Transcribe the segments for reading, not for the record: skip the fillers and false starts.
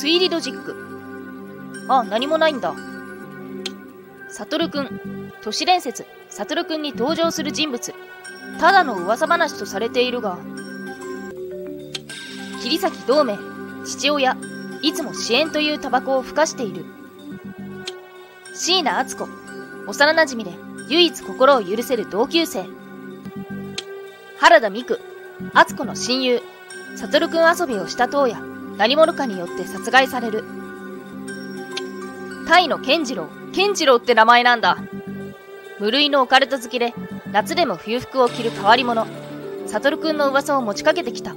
推理ロジック。あ、何もないんだ。サトルくん。都市伝説、サトルくんに登場する人物。ただの噂話とされているが。桐崎同盟、父親。いつも支援というタバコをふかしている。椎名敦子。幼馴染で唯一心を許せる同級生。原田美久。敦子の親友。サトルくん遊びをした当夜、何者かによって殺害される。タイの健次郎。健次郎って名前なんだ。無類のオカルト好きで、夏でも冬服を着る変わり者。サトルくんの噂を持ちかけてきた。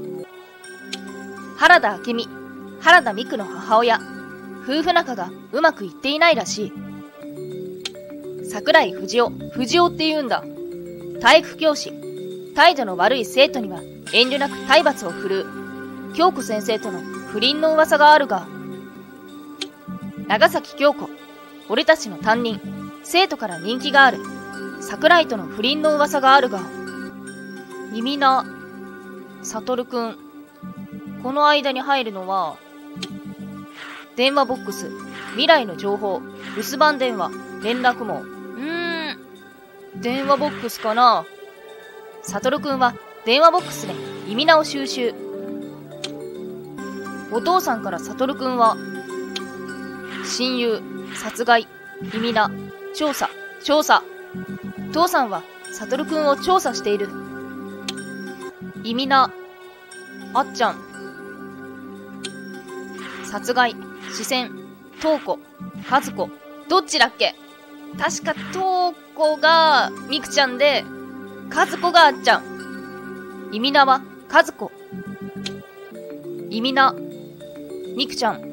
原田明美。原田美久の母親。夫婦仲がうまくいっていないらしい。桜井藤夫。藤夫って言うんだ。体育教師。態度の悪い生徒には遠慮なく体罰を振るう。京子先生との不倫の噂があるが。長崎京子。俺たちの担任。生徒から人気がある。桜井との不倫の噂があるが。耳な、サトルくん。この間に入るのは、電話ボックス、未来の情報、留守番電話、連絡網。電話ボックスかな。サトルくんは電話ボックスで耳名を収集。お父さんからサトルくんは、親友、殺害、耳名、調査。父さんはサトルくんを調査している。耳名、あっちゃん。殺害、視線、東子、和子。どっちだっけ。確か東子がみくちゃんで、和子があっちゃん。意味名は和子。意味名、みくちゃん。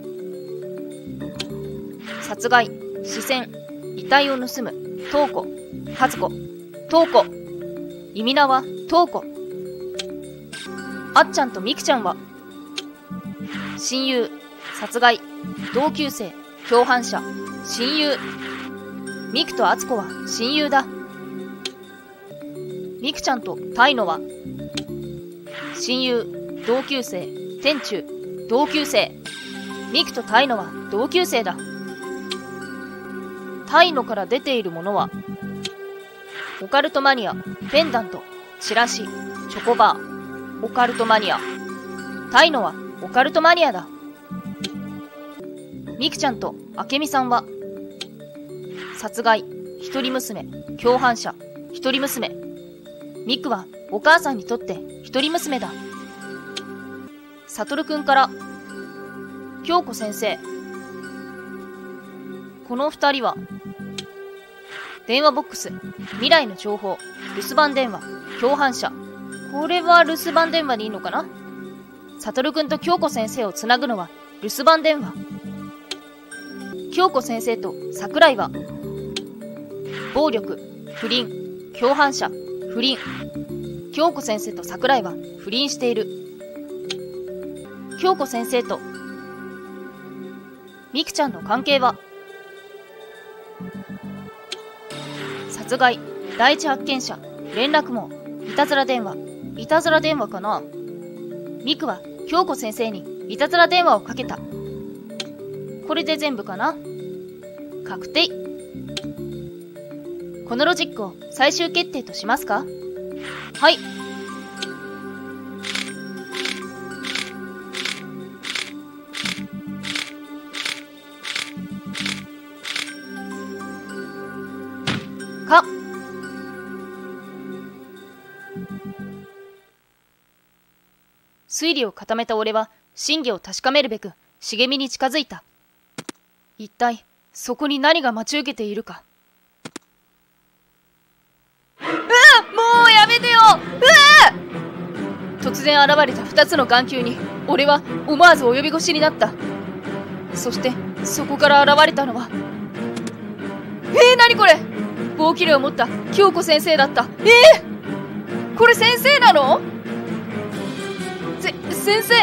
殺害、視線、遺体を盗む、東子、和子、東子。意味名は東子。あっちゃんとみくちゃんは、親友、殺害、同級生、共犯者、親友。みくとあつこは親友だ。みくちゃんとたいのは、親友、同級生、天中、同級生。みくとたいのは同級生だ。たいのから出ているものは、オカルトマニア、ペンダント、チラシ、チョコバー。オカルトマニア。たいのはオカルトマニアだ。みくちゃんとあけみさんは、殺害、一人娘、共犯者、一人娘。みくはお母さんにとって一人娘だ。サトルくんから、京子先生。この二人は、電話ボックス、未来の情報、留守番電話、共犯者。これは留守番電話でいいのかな。サトルくんと京子先生をつなぐのは留守番電話。京子先生と桜井は、暴力、不倫、共犯者、不倫。京子先生と桜井は不倫している。京子先生とみくちゃんの関係は、殺害、第一発見者、連絡網、いたずら電話。いたずら電話かな。みくは京子先生にいたずら電話をかけた。これで全部かな。確定。このロジックを最終決定としますか。はい。か。推理を固めた俺は真偽を確かめるべく茂みに近づいた。一体そこに何が待ち受けているか。もうやめてよ。突然現れた2つの眼球に俺は思わず及び腰になった。そしてそこから現れたのは、何これ。棒切れを持った京子先生だった。これ先生なの。先生。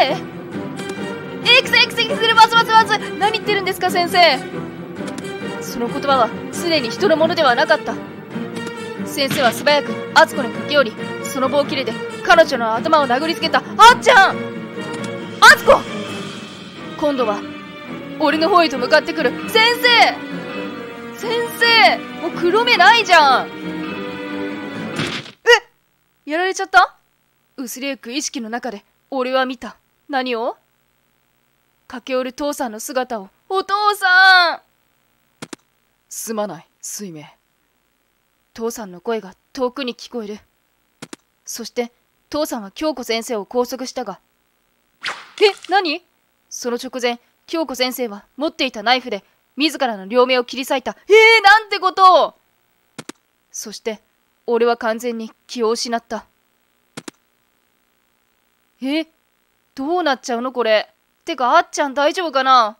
まず何言ってるんですか先生。その言葉はすでに人のものではなかった。先生は素早くあつこに駆け寄り、その棒切れで彼女の頭を殴りつけた。あっちゃん。あつこ。 今度は、俺の方へと向かってくる。先生もう黒目ないじゃん。やられちゃった？薄れゆく意識の中で、俺は見た。何を？駆け寄る父さんの姿を。お父さん！すまない、水明。父さんの声が遠くに聞こえる。そして、父さんは京子先生を拘束したが。何？その直前、京子先生は持っていたナイフで、自らの両目を切り裂いた。なんてことを！そして、俺は完全に気を失った。どうなっちゃうのこれ。てか、あっちゃん大丈夫かな？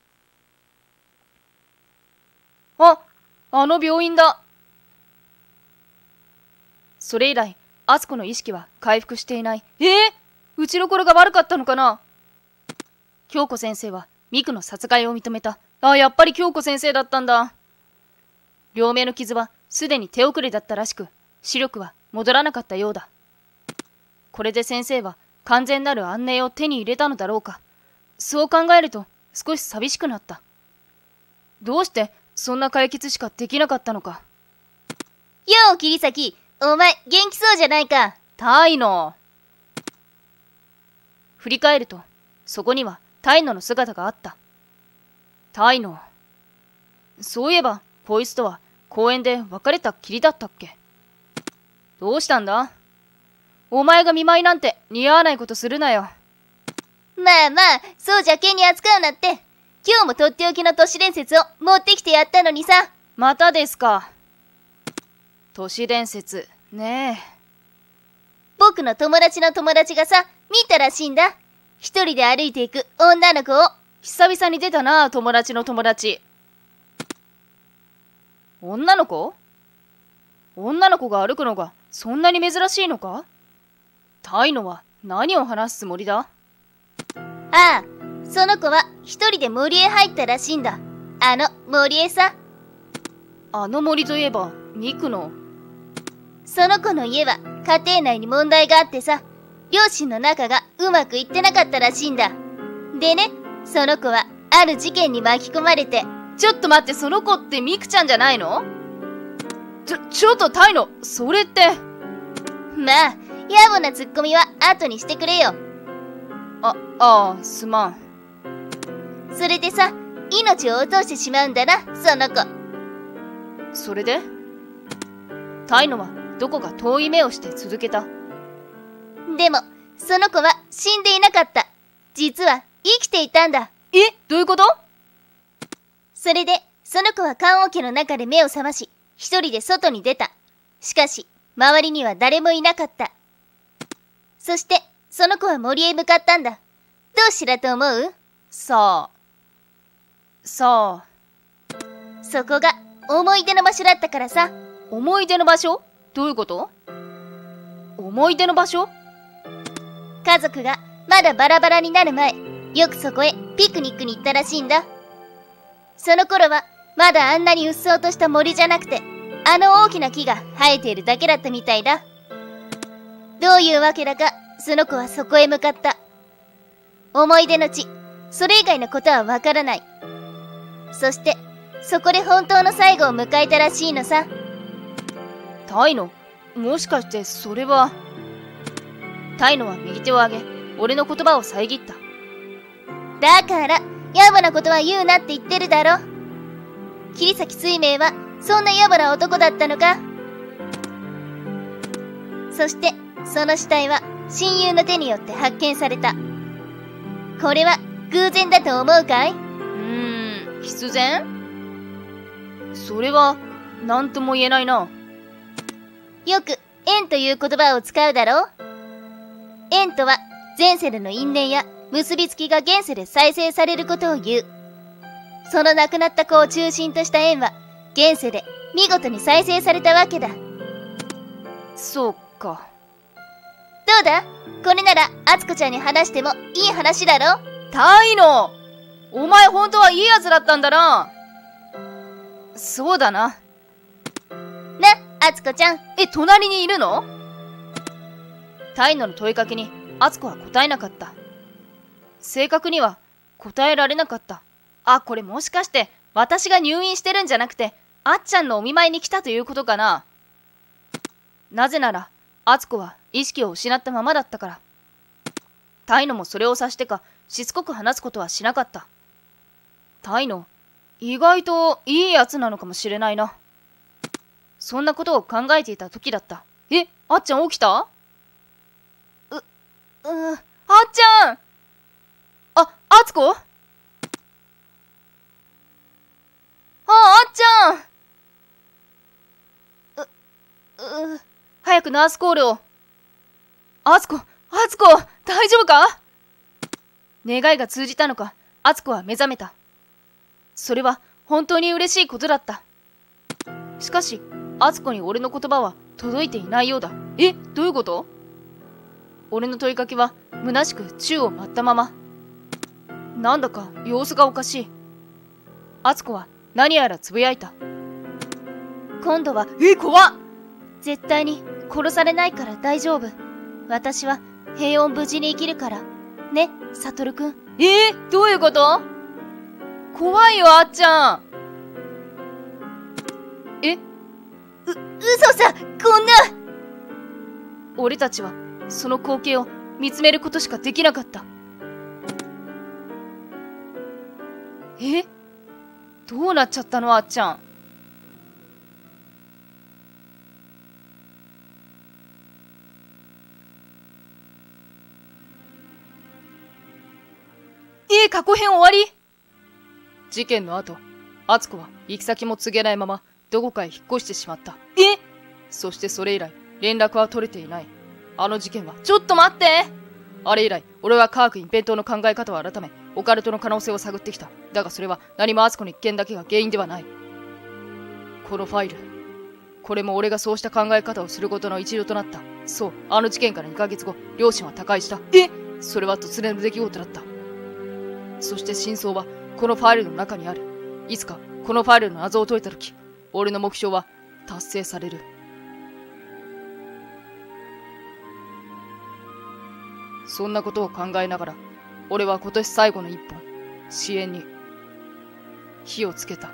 あの病院だ。それ以来、あつこの意識は回復していない。うちの頃が悪かったのかな？京子先生は、ミクの殺害を認めた。やっぱり京子先生だったんだ。両目の傷はすでに手遅れだったらしく、視力は戻らなかったようだ。これで先生は完全なる安寧を手に入れたのだろうか。そう考えると少し寂しくなった。どうしてそんな解決しかできなかったのか。 よう、桐崎、お前元気そうじゃないか。 タイノ。振り返ると、そこにはタイノの姿があった。タイノ。そういえば、こいつとは公園で別れたっきりだったっけ。どうしたんだ？お前が見舞いなんて似合わないことするなよ。 まあまあ、そう邪険に扱うなって。今日もとっておきの都市伝説を持ってきてやったのにさ。 またですか。都市伝説、ねえ。 僕の友達の友達がさ、見たらしいんだ。一人で歩いていく女の子を。 久々に出たな、友達の友達。女の子？女の子が歩くのがそんなに珍しいのか？タイノは何を話すつもりだ？ ああ、その子は一人で森へ入ったらしいんだ。あの森へさ。 あの森といえば、ミクの。 その子の家は家庭内に問題があってさ、両親の仲がうまくいってなかったらしいんだ。でね、その子はある事件に巻き込まれて。 ちょっと待って、その子ってミクちゃんじゃないの？ちょっとタイノ、それって。 まあ、野暮なツッコミは後にしてくれよ。 すまん。 それでさ、命を落としてしまうんだな、その子。 それで？タイノはどこか遠い目をして続けた。 でも、その子は死んでいなかった。実は生きていたんだ。 どういうこと？ それで、その子は棺桶の中で目を覚まし、一人で外に出た。しかし、周りには誰もいなかった。そして、その子は森へ向かったんだ。どうしてだと思う？ さあ。 そこが思い出の場所だったからさ。 思い出の場所？どういうこと？思い出の場所？ 家族がまだバラバラになる前、よくそこへピクニックに行ったらしいんだ。その頃はまだあんなにうっそうとした森じゃなくて、あの大きな木が生えているだけだったみたいだ。どういうわけだか、その子はそこへ向かった。思い出の地、それ以外のことはわからない。そして、そこで本当の最後を迎えたらしいのさ。 タイノ、もしかしてそれは。タイノは右手を上げ、俺の言葉を遮った。 だから、野暮なことは言うなって言ってるだろ。桐崎水明は、そんな野暮な男だったのか？そして、その死体は、親友の手によって発見された。これは、偶然だと思うかい？ 必然？それは、なんとも言えないな。 よく、縁という言葉を使うだろう？縁とは、前世での因縁や結びつきが現世で再生されることを言う。その亡くなった子を中心とした縁は、現世で見事に再生されたわけだ。 そうか。 どうだ？これなら、あつこちゃんに話してもいい話だろ？ タイノ！お前本当はいいやつだったんだな。そうだな。 な、あつこちゃん。 隣にいるの？タイノの問いかけに、あつこは答えなかった。正確には、 答えられなかった。あ、これもしかして私が入院してるんじゃなくて、あっちゃんのお見舞いに来たということかな。なぜなら、敦子は意識を失ったままだったから。タイノもそれを察してか、しつこく話すことはしなかった。タイノ、意外といいやつなのかもしれないな。そんなことを考えていた時だった。あっちゃん起きた？あっちゃん！敦子？あっちゃん！早くナースコールを。敦子、大丈夫か？願いが通じたのか、敦子は目覚めた。それは本当に嬉しいことだった。しかし、敦子に俺の言葉は届いていないようだ。どういうこと？俺の問いかけは虚しく宙を舞ったまま。なんだか様子がおかしい。敦子は何やらつぶやいた。 今度は、 怖っ！ 絶対に殺されないから大丈夫。私は平穏無事に生きるから。ね、サトルくん。 どういうこと？怖いよ、あっちゃん。 嘘さ、こんな。 俺たちはその光景を見つめることしかできなかった。どうなっちゃったの、あっちゃん。過去編終わり？事件の後、敦子は行き先も告げないままどこかへ引っ越してしまった。そしてそれ以来連絡は取れていない。あの事件は。ちょっと待って！あれ以来俺は科学隠蔽党の考え方を改め、オカルトの可能性を探ってきた。だがそれは何も敦子の一件だけが原因ではない。このファイル、これも俺がそうした考え方をすることの一助となった。そう、あの事件から2ヶ月後、両親は他界した。それは突然の出来事だった。そして真相はこのファイルの中にある。いつかこのファイルの謎を解いたとき、俺の目標は達成される。そんなことを考えながら、俺は今年最後の一本、支援に火をつけた。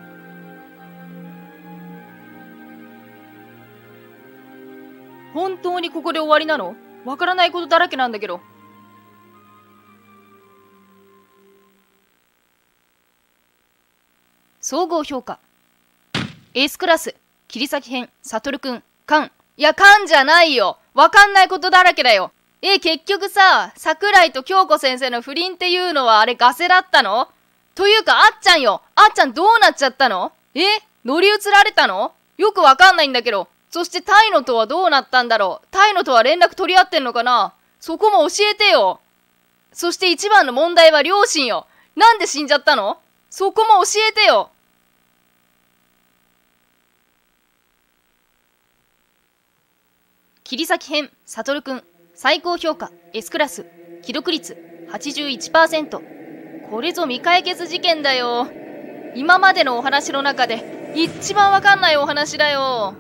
本当にここで終わりなの？わからないことだらけなんだけど。総合評価。S クラス、切り裂き編、サトルくん、カン。いや、カンじゃないよ。わかんないことだらけだよ。結局さ、桜井と京子先生の不倫っていうのはあれガセだったの？というか、あっちゃんよ。あっちゃんどうなっちゃったの？乗り移られたの？よくわかんないんだけど。そしてタイノとはどうなったんだろう？タイノとは連絡取り合ってんのかな？そこも教えてよ。そして一番の問題は両親よ。なんで死んじゃったの？そこも教えてよ。切り裂き編、サトルくん、最高評価 S クラス、既読率 81%。これぞ未解決事件だよ。今までのお話の中で一番わかんないお話だよ。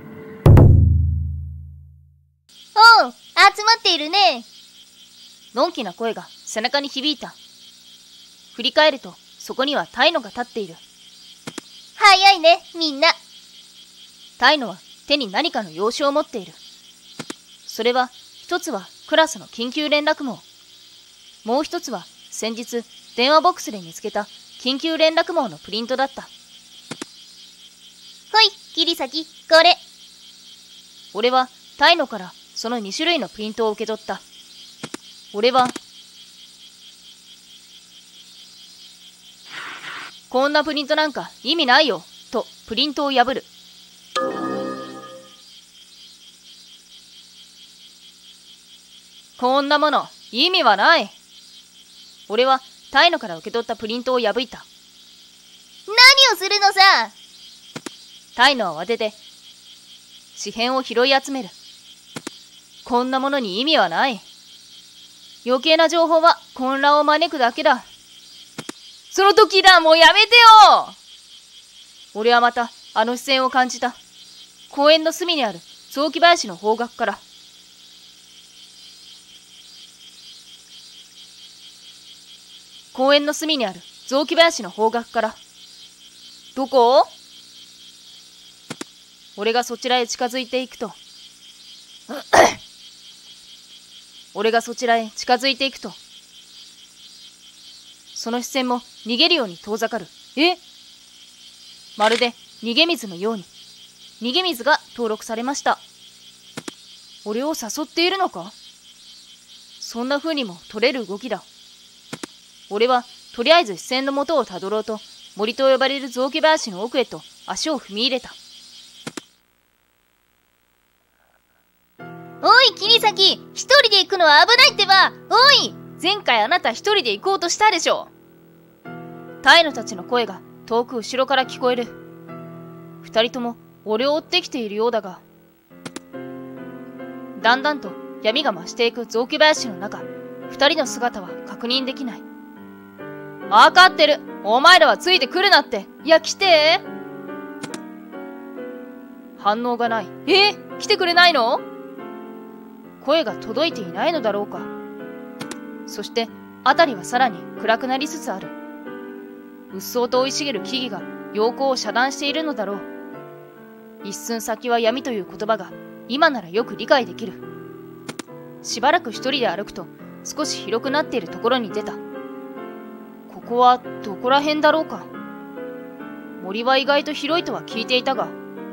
おう、集まっているね。 のんきな声が背中に響いた。振り返るとそこにはタイノが立っている。 早いね、みんな。 タイノは手に何かの用紙を持っている。それは一つはクラスの緊急連絡網。もう一つは先日電話ボックスで見つけた緊急連絡網のプリントだった。 ほい、切り裂き、これ。 俺はタイノからその2種類のプリントを受け取った。俺は、こんなプリントなんか意味ないよ、とプリントを破る。こんなもの意味はない。俺はタイノから受け取ったプリントを破いた。 何をするのさ。 タイノは慌てて紙片を拾い集める。こんなものに意味はない。余計な情報は混乱を招くだけだ。その時だ、もうやめてよ。俺はまたあの視線を感じた。公園の隅にある雑木林の方角から。 公園の隅にある雑木林の方角から。どこ？俺がそちらへ近づいていくとその視線も逃げるように遠ざかる。まるで逃げ水のように。逃げ水が登録されました。俺を誘っているのか？そんな風にも取れる動きだ。俺はとりあえず視線の元をたどろうと、森と呼ばれる雑木林の奥へと足を踏み入れた。 おい、桐崎、一人で行くのは危ないってば。おい！ 前回あなた一人で行こうとしたでしょ。タイノたちの声が遠く後ろから聞こえる。二人とも俺を追ってきているようだが、だんだんと闇が増していく雑木林の中、二人の姿は確認できない。わかってる。お前らはついてくるなって。いや、来て。反応がない。来てくれないの？声が届いていないのだろうか。そして辺りはさらに暗くなりつつある。うっそうと生い茂る木々が陽光を遮断しているのだろう。一寸先は闇という言葉が今ならよく理解できる。しばらく一人で歩くと少し広くなっているところに出た。ここはどこら辺だろうか。森は意外と広いとは聞いていたが。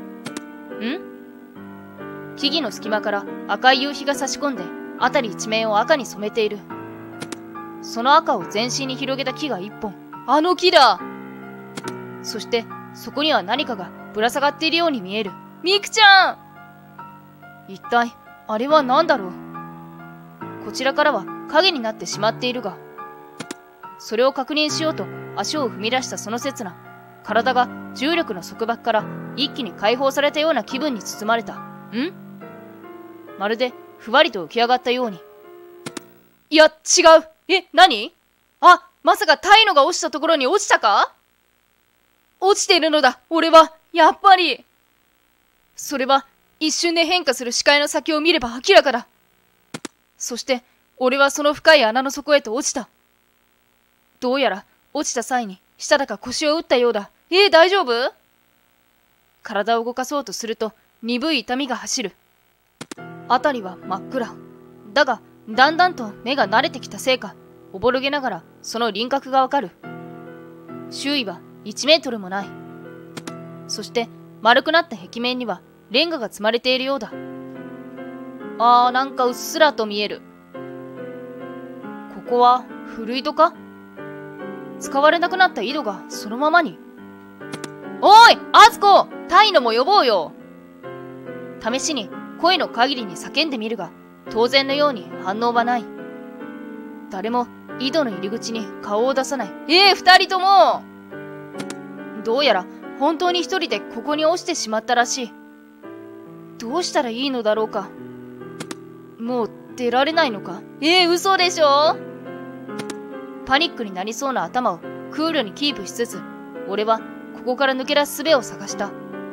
木々の隙間から赤い夕日が差し込んで辺り一面を赤に染めている。その赤を全身に広げた木が一本。あの木だ。そしてそこには何かがぶら下がっているように見える。ミクちゃん！一体あれは何だろう。こちらからは影になってしまっているが、それを確認しようと足を踏み出したその刹那、体が重力の束縛から一気に解放されたような気分に包まれた。まるでふわりと浮き上がったように。いや、違う。何？まさかタイノが落ちたところに落ちたか？落ちているのだ、俺は。やっぱり。それは一瞬で変化する視界の先を見れば明らかだ。そして俺はその深い穴の底へと落ちた。どうやら落ちた際に舌だか腰を打ったようだ。大丈夫？体を動かそうとすると鈍い痛みが走る。辺りは真っ暗。だがだんだんと目が慣れてきたせいか、おぼろげながらその輪郭がわかる。周囲は1メートルもない。そして丸くなった壁面にはレンガが積まれているようだ。なんかうっすらと見える。ここは古井戸か？使われなくなった井戸がそのままに。おい、アツコ！タイノも呼ぼうよ。試しに声の限りに叫んでみるが、当然のように反応はない。誰も井戸の入り口に顔を出さない。二人とも！どうやら本当に一人でここに落ちてしまったらしい。どうしたらいいのだろうか。もう出られないのか？嘘でしょ？パニックになりそうな頭をクールにキープしつつ、俺はここから抜け出す術を探した。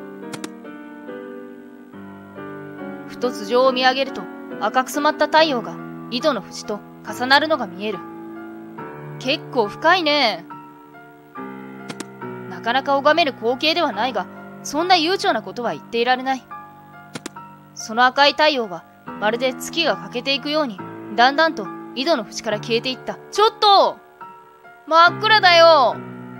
ふと頭上を見上げると、赤く染まった太陽が井戸の縁と重なるのが見える。結構深いね。なかなか拝める光景ではないが、そんな悠長なことは言っていられない。その赤い太陽はまるで月が欠けていくように、だんだんと井戸の縁から消えていった。ちょっと！真っ暗だよ！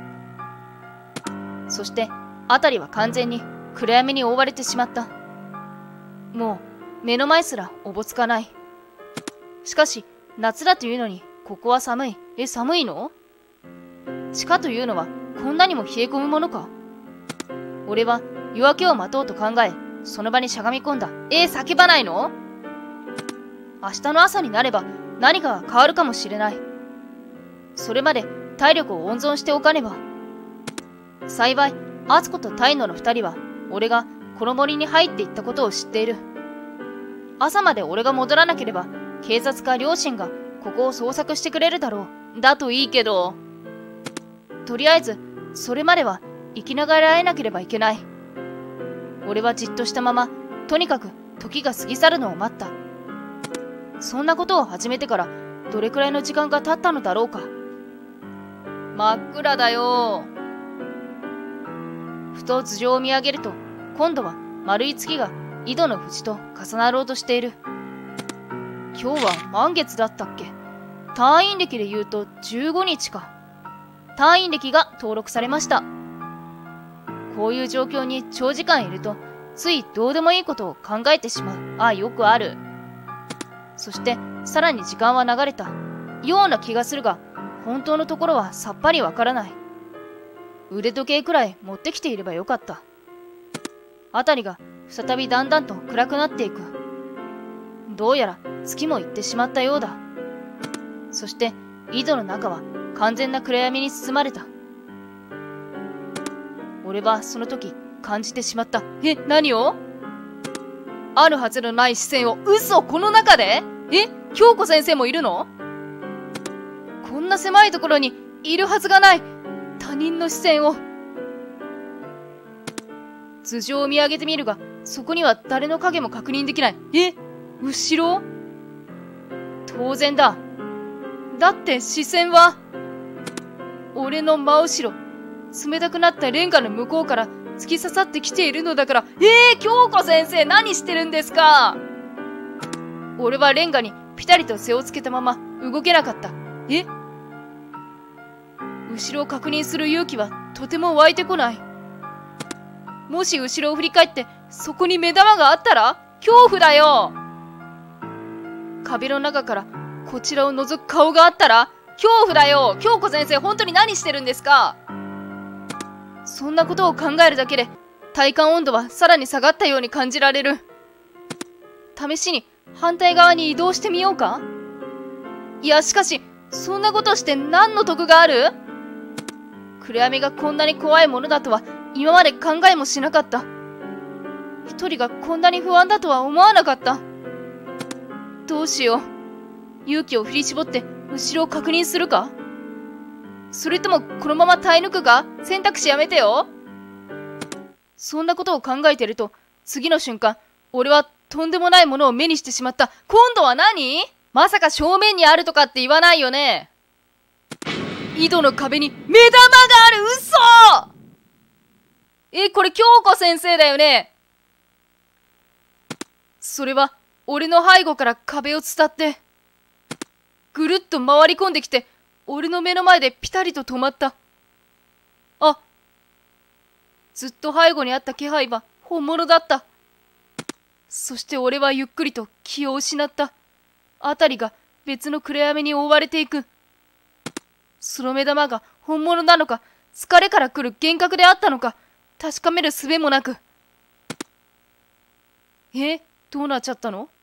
そして辺りは完全に暗闇に覆われてしまった。もう目の前すらおぼつかない。しかし夏だというのにここは寒い。寒いの？地下というのはこんなにも冷え込むものか？俺は夜明けを待とうと考え、その場にしゃがみ込んだ。叫ばないの？明日の朝になれば何かが変わるかもしれない。それまで体力を温存しておかねば。幸いアツコとタイノの二人は俺がこの森に入っていったことを知っている。朝まで俺が戻らなければ警察か両親がここを捜索してくれるだろう。だといいけど、とりあえずそれまでは生きながらえなければいけない。俺はじっとしたまま、とにかく時が過ぎ去るのを待った。そんなことを始めてからどれくらいの時間が経ったのだろうか。 真っ暗だよ。ふと頭上を見上げると、今度は丸い月が井戸の縁と重なろうとしている。今日は満月だったっけ？退院歴で言うと15日か。退院歴が登録されました。こういう状況に長時間いると、ついどうでもいいことを考えてしまう。ああ、よくある。そして、さらに時間は流れたような気がするが、本当のところはさっぱりわからない。腕時計くらい持ってきていればよかった。辺りが再びだんだんと暗くなっていく。どうやら月も行ってしまったようだ。そして井戸の中は完全な暗闇に包まれた。俺はその時感じてしまった。何を？あるはずのない視線を。嘘！この中で？京子先生もいるの？こんな狭いところにいるはずがない。他人の視線を。頭上を見上げてみるが、そこには誰の影も確認できない。後ろ？当然だ。だって視線は、俺の真後ろ、冷たくなったレンガの向こうから突き刺さってきているのだから。京子先生、何してるんですか？俺はレンガにピタリと背をつけたまま動けなかった。後ろを確認する勇気はとても湧いてこない。もし後ろを振り返ってそこに目玉があったら恐怖だよ。壁の中からこちらを覗く顔があったら恐怖だよ。京子先生、本当に何してるんですか？そんなことを考えるだけで体感温度はさらに下がったように感じられる。試しに反対側に移動してみようか？いや、しかしそんなことして何の得がある？暗闇がこんなに怖いものだとは今まで考えもしなかった。一人がこんなに不安だとは思わなかった。どうしよう。勇気を振り絞って後ろを確認するか？それともこのまま耐え抜くか？選択肢やめてよ。そんなことを考えてると、次の瞬間、俺はとんでもないものを目にしてしまった。今度は何？まさか正面にあるとかって言わないよね。井戸の壁に目玉がある！嘘！これ京子先生だよね。それは俺の背後から壁を伝ってぐるっと回り込んできて、俺の目の前でピタリと止まった。ずっと背後にあった気配は本物だった。そして俺はゆっくりと気を失った。辺りが別の暗闇に覆われていく。その目玉が本物なのか、疲れから来る幻覚であったのか、確かめる術もなく。どうなっちゃったの？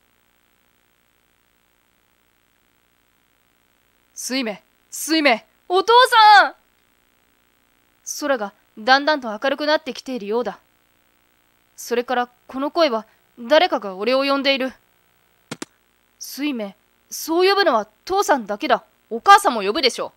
水明、お父さん！空がだんだんと明るくなってきているようだ。それからこの声は誰かが俺を呼んでいる。水明、そう呼ぶのは父さんだけだ。お母さんも呼ぶでしょ。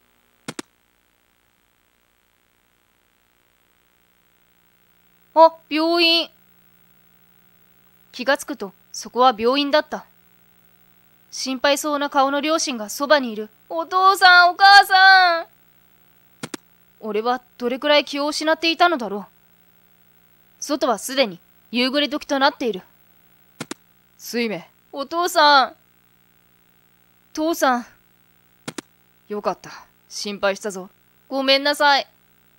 病院。気がつくとそこは病院だった。心配そうな顔の両親がそばにいる。お父さん、お母さん。俺はどれくらい気を失っていたのだろう。外はすでに夕暮れ時となっている。水明、お父さん。父さん。よかった。心配したぞ。ごめんなさい。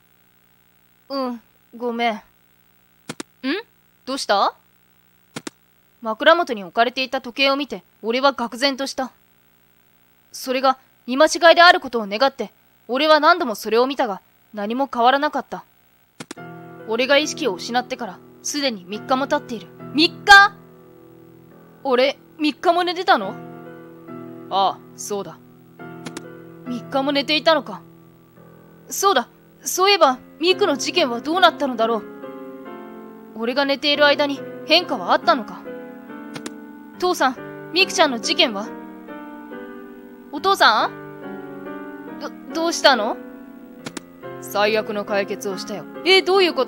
ごめん。どうした？枕元に置かれていた時計を見て、俺は愕然とした。それが見間違いであることを願って、俺は何度もそれを見たが、何も変わらなかった。俺が意識を失ってから、すでに3日も経っている。3日？俺、3日も寝てたの？ああ、そうだ。3日も寝ていたのか。そうだ、そういえば、ミクの事件はどうなったのだろう。俺が寝ている間に変化はあったのか。父さん、ミクちゃんの事件は？お父さん？どうしたの？最悪の解決をしたよ。どういうこと？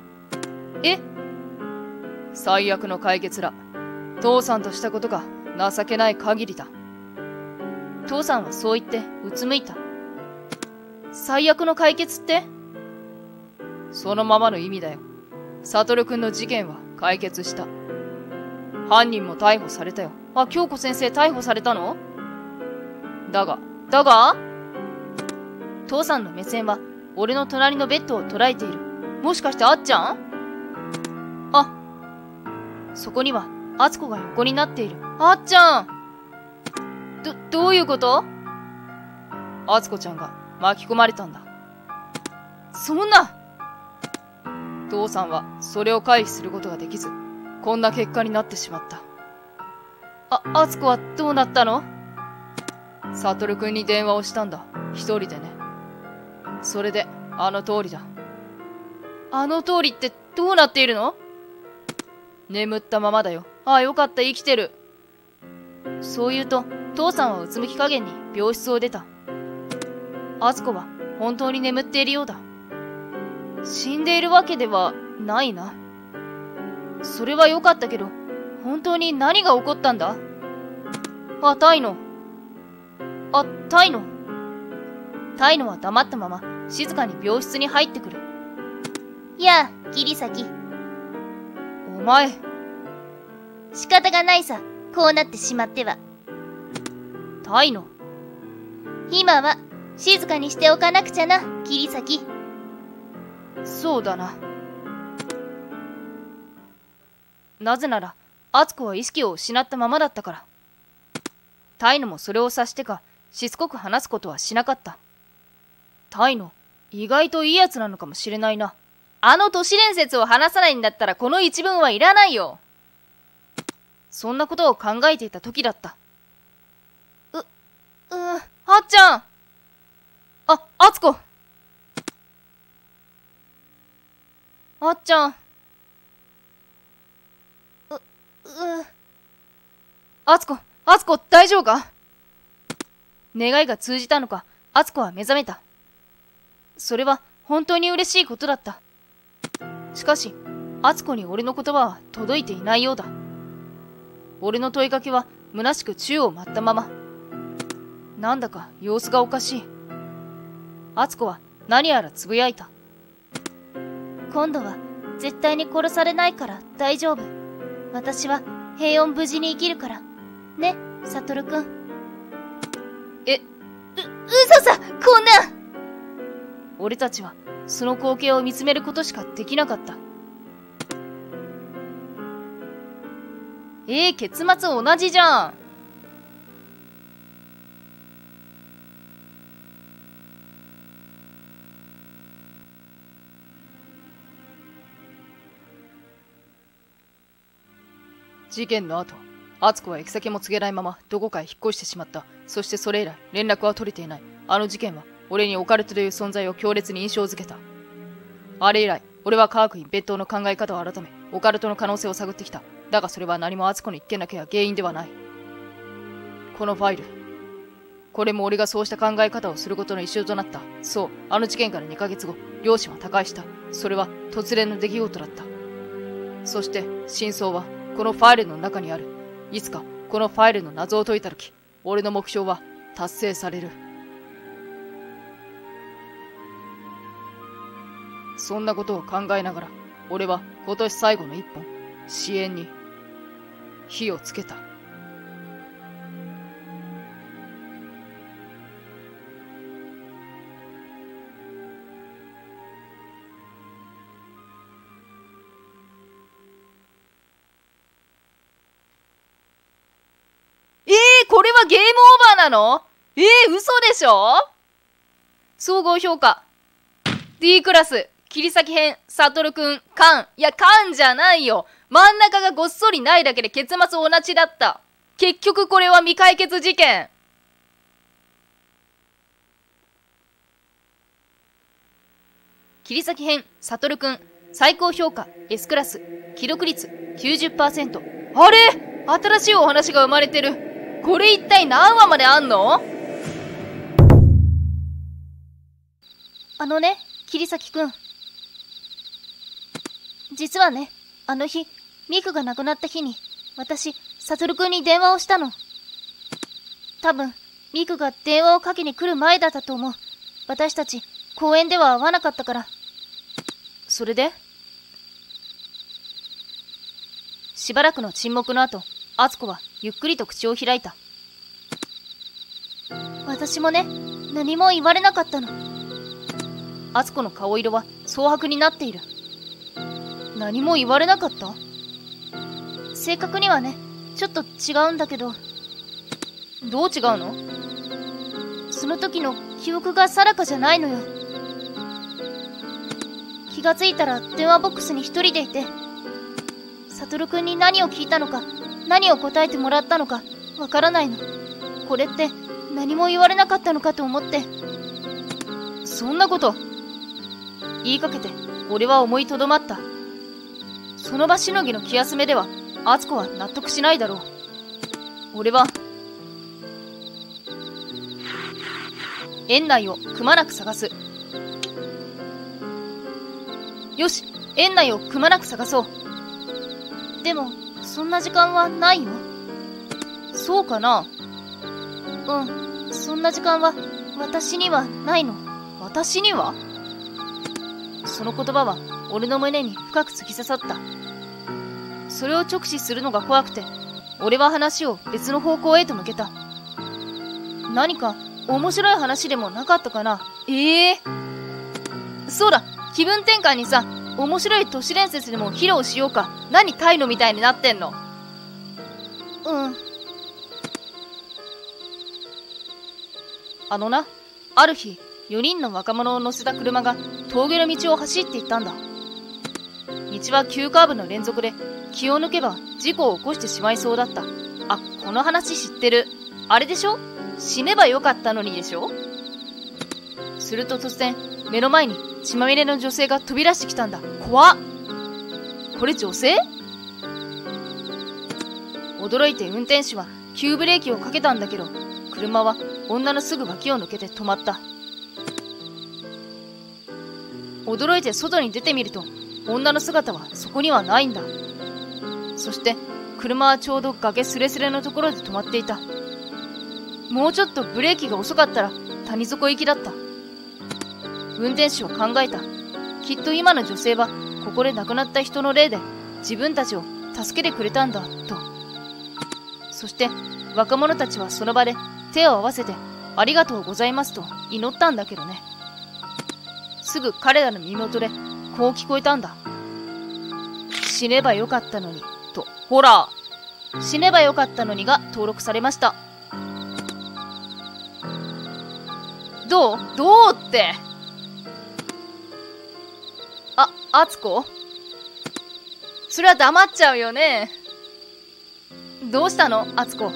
最悪の解決だ。父さんとしたことが情けない限りだ。父さんはそう言ってうつむいた。 最悪の解決って？そのままの意味だよ。悟くんの事件は解決した。犯人も逮捕されたよ。あ、京子先生逮捕されたの？だが父さんの目線は俺の隣のベッドを捉えている。もしかしてあっちゃん？あ、そこには敦子が横になっている。あっちゃん！どういうこと？敦子ちゃんが巻き込まれたんだ。そんな！父さんはそれを回避することができず、こんな結果になってしまった。敦子はどうなったの？悟くんに電話をしたんだ。一人でね。それで、あの通りだ。あの通りってどうなっているの？眠ったままだよ。ああ、よかった、生きてる。そう言うと、父さんはうつむき加減に病室を出た。敦子は本当に眠っているようだ。死んでいるわけではないな。それはよかったけど、本当に何が起こったんだ？タイノは黙ったまま静かに病室に入ってくる。 やあ、桐崎。 お前。 仕方がないさ、こうなってしまっては。 タイノ。 今は静かにしておかなくちゃな、桐崎。 そうだな。なぜなら、敦子は意識を失ったままだったから。タイノもそれを察してか、しつこく話すことはしなかった。タイノ、意外といいやつなのかもしれないな。あの都市伝説を話さないんだったらこの一文はいらないよ。そんなことを考えていた時だった。あっちゃん！敦子！あっちゃん。敦子、大丈夫か？願いが通じたのか、敦子は目覚めた。それは本当に嬉しいことだった。しかし、敦子に俺の言葉は届いていないようだ。俺の問いかけは虚しく宙を舞ったまま。なんだか様子がおかしい。敦子は何やらつぶやいた。 今度は絶対に殺されないから大丈夫。私は平穏無事に生きるから。ね、悟くん。嘘さ、こんな！ 俺たちはその光景を見つめることしかできなかった。結末同じじゃん。事件の後、敦子は行き先も告げないままどこかへ引っ越してしまった。そしてそれ以来連絡は取れていない。あの事件は俺にオカルトという存在を強烈に印象づけた。あれ以来、俺は科学院別当の考え方を改め、オカルトの可能性を探ってきた。だがそれは何も敦子の一件だけが原因ではない。このファイル、これも俺がそうした考え方をすることの一緒となった。そう、あの事件から2ヶ月後、両親は他界した。それは突然の出来事だった。そして真相はこのファイルの中にある。いつかこのファイルの謎を解いた時、俺の目標は達成される。そんなことを考えながら、俺は今年最後の一本、支援に火をつけた。これはゲームオーバーなの？嘘でしょ？総合評価 D クラス、切り裂き編、悟くん、カン。いや、カンじゃないよ。真ん中がごっそりないだけで結末同じだった。結局これは未解決事件。切り裂き編、悟くん、最高評価 S クラス、記録率 90%。あれ？新しいお話が生まれてる。これ一体何話まであんの？ 桐崎くん。実はね、あの日、ミクが亡くなった日に、私、悟くんに電話をしたの。多分、ミクが電話をかけに来る前だったと思う。 私たち公園では会わなかったから。それで？しばらくの沈黙の後、敦子はゆっくりと口を開いた。私もね、何も言われなかったの。敦子の顔色は蒼白になっている。何も言われなかった？正確にはね、ちょっと違うんだけど。どう違うの？その時の記憶が定かじゃないのよ。気がついたら電話ボックスに一人でいて、悟くんに何を聞いたのか、何を答えてもらったのかわからないの。これって何も言われなかったのかと思って。そんなこと言いかけて俺は思いとどまった。その場しのぎの気休めでは敦子は納得しないだろう。俺は園内をくまなく探す。よし、園内をくまなく探そう。でもそんな時間はないよ。そうかな？うん、そんな時間は私にはないの。私には？その言葉は俺の胸に深く突き刺さった。それを直視するのが怖くて、俺は話を別の方向へと向けた。何か面白い話でもなかったかな？そうだ、気分転換にさ、面白い都市伝説でも披露しようか。何タイのみたいになってんの？ある日、4人の若者を乗せた車が峠の道を走っていったんだ。道は急カーブの連続で、気を抜けば事故を起こしてしまいそうだった。あ、この話知ってる。あれでしょ？死ねばよかったのにでしょ？すると突然、目の前に血まみれの女性が飛び出してきたんだ。怖っ！これ女性？驚いて運転手は急ブレーキをかけたんだけど、車は女のすぐ脇を抜けて止まった。驚いて外に出てみると、女の姿はそこにはないんだ。そして車はちょうど崖スレスレのところで止まっていた。もうちょっとブレーキが遅かったら谷底行きだった。運転手は考えた。きっと今の女性はここで亡くなった人の霊で自分たちを助けてくれたんだと。そして若者たちはその場で手を合わせてありがとうございますと祈ったんだけどね。すぐ彼らの耳元でこう聞こえたんだ。死ねばよかったのにと。ほら、死ねばよかったのにが登録されました。どうって。敦子？それは黙っちゃうよね。どうしたの、敦子？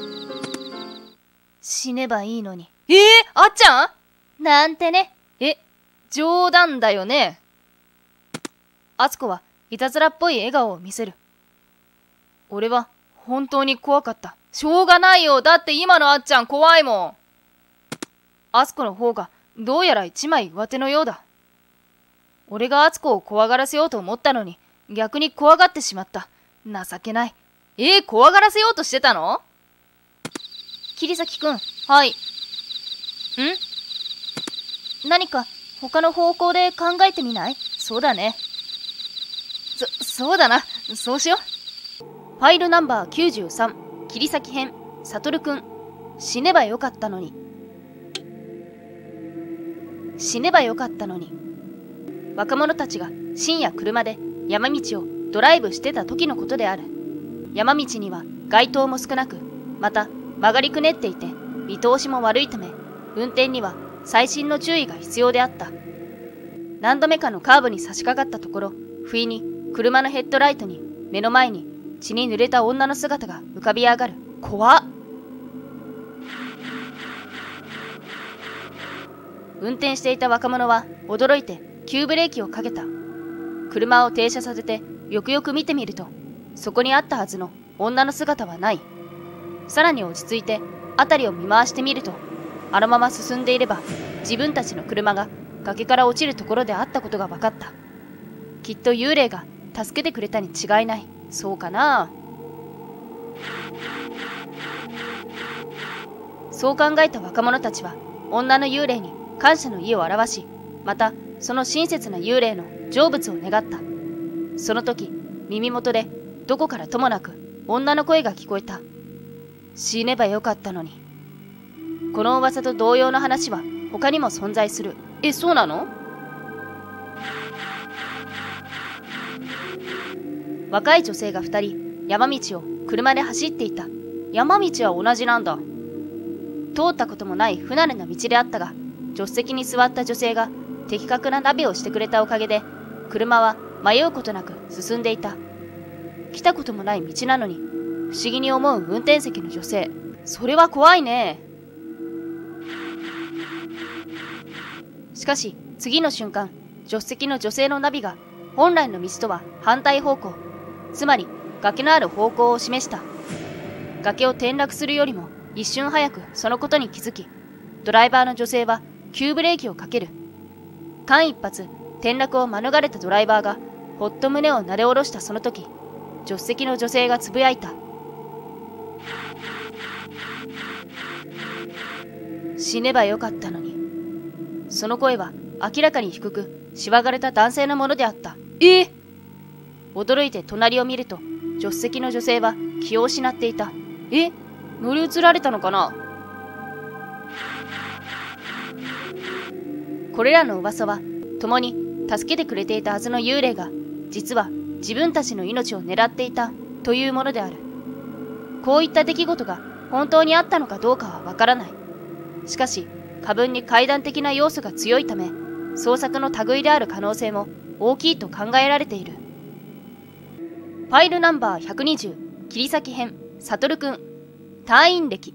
死ねばいいのに。あっちゃん？ なんてね。 冗談だよね。敦子はいたずらっぽい笑顔を見せる。俺は本当に怖かった。しょうがないよ。だって今のあっちゃん怖いもん。敦子の方がどうやら一枚上手のようだ。俺が敦子を怖がらせようと思ったのに、逆に怖がってしまった。情けない。怖がらせようとしてたの？桐崎くん。はい。何か他の方向で考えてみない？そうだね。そうだな。そうしよう。ファイルナンバー93、桐崎編、悟くん。死ねばよかったのに。死ねばよかったのに。若者たちが深夜車で山道をドライブしてた時のことである。山道には街灯も少なく、また曲がりくねっていて見通しも悪いため、運転には細心の注意が必要であった。何度目かのカーブに差し掛かったところ、不意に車のヘッドライトに目の前に血に濡れた女の姿が浮かび上がる。怖っ！運転していた若者は驚いて急ブレーキをかけた。車を停車させてよくよく見てみると、そこにあったはずの女の姿はない。さらに落ち着いて辺りを見回してみると、あのまま進んでいれば自分たちの車が崖から落ちるところであったことが分かった。きっと幽霊が助けてくれたに違いない。そうかな。そう考えた若者たちは女の幽霊に感謝の意を表し、またその親切な幽霊の成仏を願った。その時、耳元でどこからともなく女の声が聞こえた。死ねばよかったのに。この噂と同様の話は他にも存在する。そうなの？若い女性が2人、山道を車で走っていた。山道は同じなんだ。通ったこともない不慣れな道であったが、助手席に座った女性が的確なナビをしてくれたおかげで、車は迷うことなく進んでいた。来たこともない道なのに、不思議に思う運転席の女性。それは怖いね。しかし、次の瞬間、助手席の女性のナビが本来の道とは反対方向、つまり崖のある方向を示した。崖を転落するよりも一瞬早くそのことに気づき、ドライバーの女性は急ブレーキをかける。間一髪、転落を免れたドライバーがほっと胸をなで下ろしたその時、助手席の女性がつぶやいた。死ねばよかったのに。その声は明らかに低く、しわがれた男性のものであった。驚いて隣を見ると、助手席の女性は気を失っていた。乗り移られたのかな？これらの噂は、共に助けてくれていたはずの幽霊が、実は自分たちの命を狙っていたというものである。こういった出来事が本当にあったのかどうかはわからない。しかし、過分に怪談的な要素が強いため、創作の類である可能性も大きいと考えられている。ファイルナンバー120、切り裂き編、サトルくん。退院歴。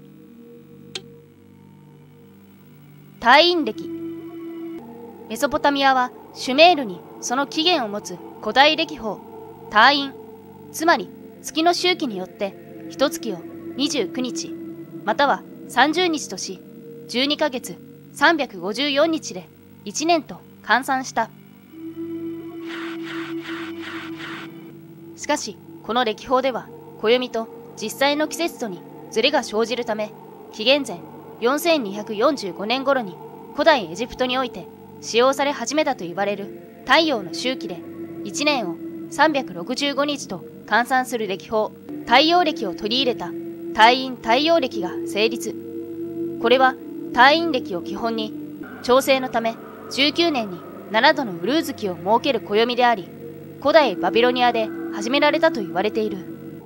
退院歴。メソポタミアはシュメールにその起源を持つ古代暦法、退院、つまり月の周期によって一月を29日、または30日とし、12ヶ月354日で1年と換算した。しかし、この暦法では、暦と実際の季節とにズレが生じるため、紀元前4245年頃に古代エジプトにおいて使用され始めたと言われる太陽の周期で、1年を365日と換算する暦法、太陽暦を取り入れた太陰太陽暦が成立。これは太陰暦を基本に、調整のため19年に7度のウルー月を設ける暦であり、古代バビロニアで始められたと言われている。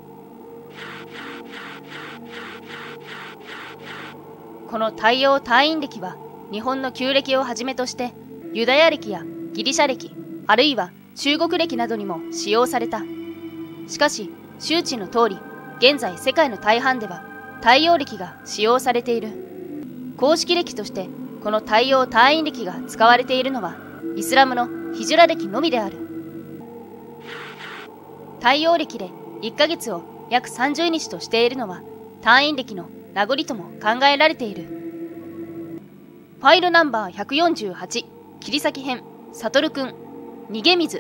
この太陽太陰暦は、日本の旧暦をはじめとして、ユダヤ暦やギリシャ暦、あるいは中国暦などにも使用された。しかし、周知の通り、現在世界の大半では太陽暦が使用されている。公式暦として、この太陽太陰暦が使われているのは、イスラムのヒジュラ暦のみである。太陽暦で1ヶ月を約30日としているのは、太陰暦の名残とも考えられている。ファイルナンバー148、切り裂き編、サトルくん。逃げ水。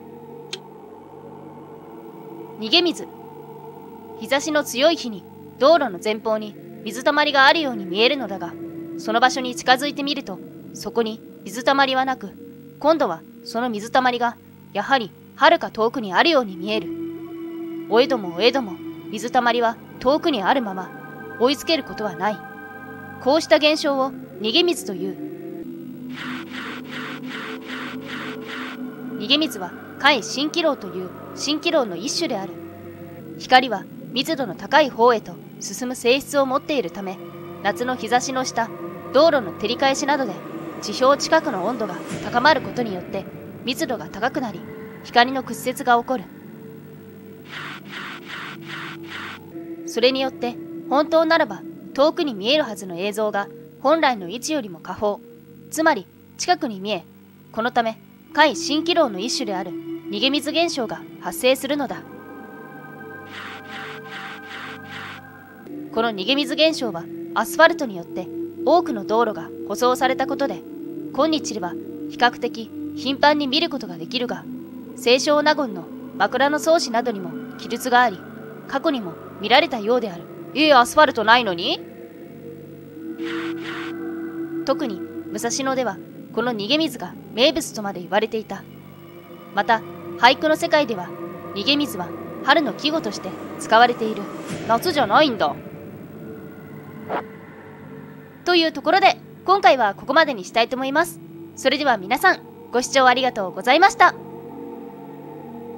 逃げ水。日差しの強い日に道路の前方に水たまりがあるように見えるのだが、その場所に近づいてみると、そこに水たまりはなく、今度はその水たまりがやはり遥か遠くにあるように見える。おえどもおえども、水たまりは遠くにあるまま、追いつけることはない。こうした現象を逃げ水という。逃げ水は海蜃気楼という蜃気楼の一種である。光は密度の高い方へと進む性質を持っているため、夏の日差しの下、道路の照り返しなどで地表近くの温度が高まることによって密度が高くなり、光の屈折が起こる。それによって本当ならば遠くに見えるはずの映像が本来の位置よりも下方、つまり近くに見え、このため海蜃気楼の一種である逃げ水現象が発生するのだ。この逃げ水現象はアスファルトによって多くの道路が舗装されたことで、今日では比較的頻繁に見ることができるが、清少納言の枕草子などにも記述があり、過去にも見られたようである。アスファルトないのに？特に武蔵野ではこの逃げ水が名物とまで言われていた。また俳句の世界では逃げ水は春の季語として使われている。夏じゃないんだ。というところで今回はここまでにしたいと思います。それでは皆さんご視聴ありがとうございました。